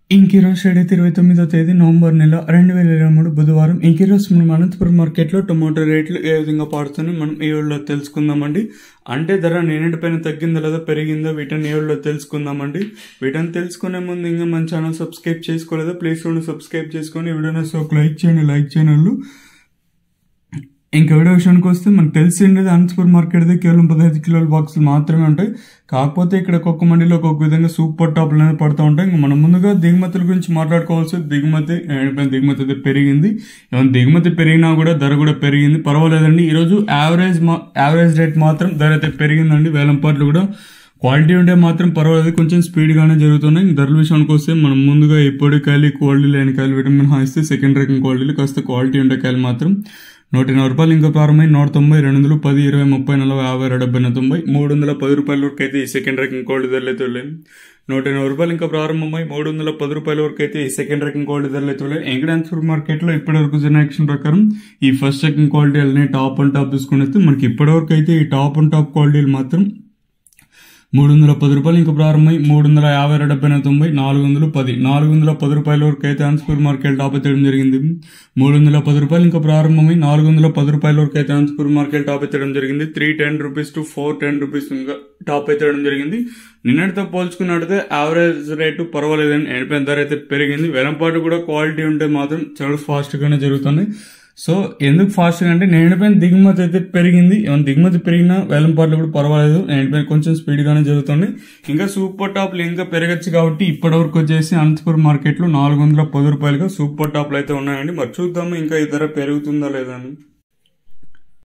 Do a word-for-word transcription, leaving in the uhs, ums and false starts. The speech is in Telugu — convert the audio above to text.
ఇంక ఈరోజు ఏడైతే ఇరవై తొమ్మిదో తేదీ నవంబర్ నెల రెండు వేల ఇరవై మూడు బుధవారం. ఇంక ఈరోజు మనం అనంతపురం మార్కెట్లో టొమాటో రేట్లు ఏ విధంగా పాడుతున్నాయి మనం ఈ వీడియోలో తెలుసుకుందామండి. అంటే ధర నిన్నటిపైన తగ్గిందా లేదా పెరిగిందా వీటిని ఈ వీడియోలో తెలుసుకుందామండి. వీటిని తెలుసుకునే ముందు ఇంకా మన ఛానల్ సబ్స్క్రైబ్ చేసుకోలేదా ప్లీజ్ చూడండి సబ్స్క్రైబ్ చేసుకొని వీడియోని సో లైక్ చేయండి. లైక్ చేయని వాళ్ళు ఇంకా వీడియో విషయానికి వస్తే మనకు తెలిసిండేది అనంతపురం మార్కెట్ కేవలం పదహైదు కిలోల బాక్సులు మాత్రమే ఉంటాయి. కాకపోతే ఇక్కడ ఒక్కొక్క మండీలో ఒక్కొక్క విధంగా సూపర్ టాప్లు అనేది పడుతూ ఉంటాయి. ఇంకా మనం ముందుగా దిగుమతుల గురించి మాట్లాడుకోవాల్సి దిగుమతి దిగుమతి అయితే పెరిగింది. ఏమైనా దిగుమతి పెరిగినా కూడా ధర కూడా పెరిగింది, పర్వాలేదండి. ఈరోజు యావరేజ్ యావరేజ్ రేట్ మాత్రం ధర అయితే పెరిగిందండి. వేలం పాటలు కూడా క్వాలిటీ ఉంటే మాత్రం పర్వాలేదు, కొంచెం స్పీడ్గానే జరుగుతున్నాయి. ధరల విషయానికి వస్తే మనం ముందుగా ఎప్పటి కాయలు క్వాలిటీ లేని కాయలు విటమిన్ హాయిస్తే సెకండ్ రకం క్వాలిటీలు కాస్త క్వాలిటీ ఉండే కాయలు మాత్రం నూట ఎనభై రూపాయలు ఇంకా ప్రారంభమై నూట తొంభై రెండు వందలు పది ఇరవై ముప్పై నలభై యాభై డెబ్బై తొంభై మూడు వందల పది రూపాయల వరకు అయితే ఈ సెకండ్ రకం క్వాలిటీ ధరలు అయితే వెళ్ళాయి. నూట ఎనభై రూపాయలు ఇంకా ప్రారంభమై మూడు వందల పది రూపాయల వరకు అయితే ఈ సెకండ్ రకం క్వాలిటీ ధరలు అయితే వెళ్ళాయి. ఎంకడాన్స్పూర్ మార్కెట్ లో ఇప్పటి వరకు జరిగిన యాక్షన్ ప్రకారం ఈ ఫస్ట్ రకం క్వాలిటీ వెళ్ళినాయి. టాప్ అండ్ టాప్ తీసుకుని వస్తే మనకి ఇప్పటి వరకు అయితే ఈ టాప్ అండ్ టాప్ క్వాలిటీలు మాత్రం మూడు వందల పది రూపాయలు ఇంకా ప్రారంభమై మూడు వందల యాభై డెబ్బై తొంభై నాలుగు వందలు పది నాలుగు వందల పది రూపాయల వరకు అయితే అనంతపురం మార్కెట్ టాప్ ఎత్తడం జరిగింది. మూడు వందల పది రూపాయలు ఇంకా ప్రారంభమై నాలుగు వందల పది రూపాయల వరకు అయితే అనంతపురం మార్కెట్ టాప్ ఎత్తడం జరిగింది. Three ten rupees to four ten rupees ఇంకా టాప్ ఎత్తడం జరిగింది. నిన్నటితో పోల్చుకున్నట్టయితే యావరేజ్ రేటు పర్వాలేదని ఎండిపోయిన ధర అయితే పెరిగింది. వేలంపాటు కూడా క్వాలిటీ ఉంటే మాత్రం చాలా ఫాస్ట్ గానే జరుగుతుంది. సో ఎందుకు ఫాస్ట్ గా అంటే నేడిపోయిన దిగుమతి అయితే పెరిగింది. ఏమైనా దిగుమతి పెరిగినా వేలం పాటలు కూడా పర్వాలేదు, నేడిపోయిన కొంచెం స్పీడ్ గానే జరుగుతుంది. ఇంకా సూపర్ టాప్లు ఇంకా పెరగచ్చు కాబట్టి ఇప్పటి వరకు వచ్చేసి అనంతపురం మార్కెట్ లో నాలుగు వందల పది రూపాయలుగా సూపర్ టాప్లు అయితే ఉన్నాయండి. మరి చూద్దాము ఇంకా ఈ ధర పెరుగుతుందా లేదా అని.